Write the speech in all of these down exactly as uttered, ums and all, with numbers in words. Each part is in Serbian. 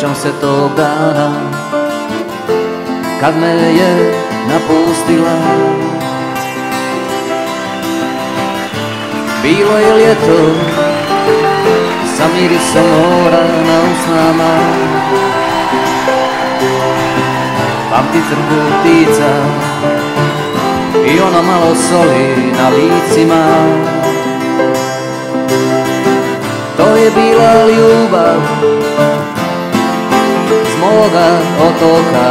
Sjećam se tog dana kad me je napustila. Bilo je ljeto sa mirisom mora na usnama, pamti crkvu ptica i ono malo soli na licima. To je bila ljubav s moga otoka.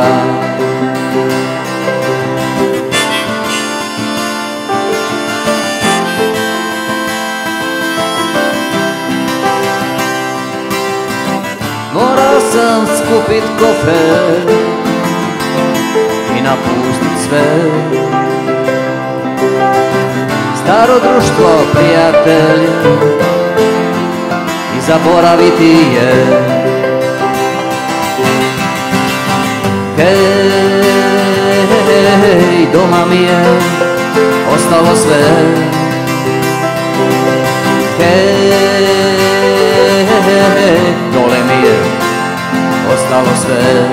Morao sam skupit kofer i napustit sve, staro društvo, prijatelje, i zaboraviti je. Hej, doma mi je ostalo sve. Hej, dole mi je ostalo sve.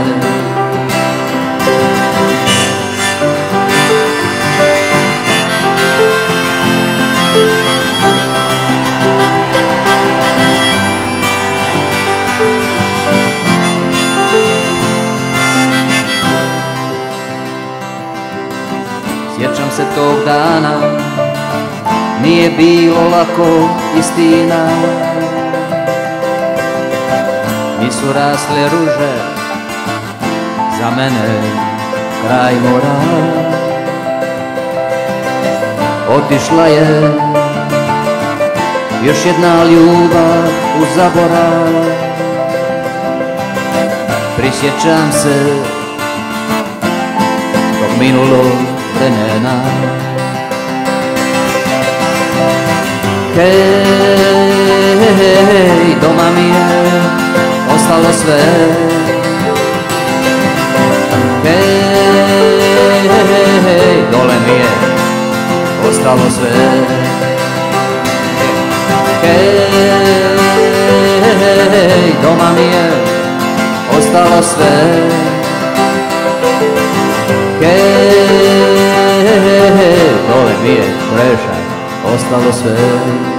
Sjećam se tog dana, nije bilo lako, istina. Nisu rasle ruže za mene kraj mora. Otišla je još jedna ljubav u zaborav. Prisjećam se tog minulog vremena. Hej, doma mi je ostalo sve. Hej, dole mi je ostalo sve. Hej, doma mi je ostalo sve. Hej, dole mi je, Krešaj, ostalo sve.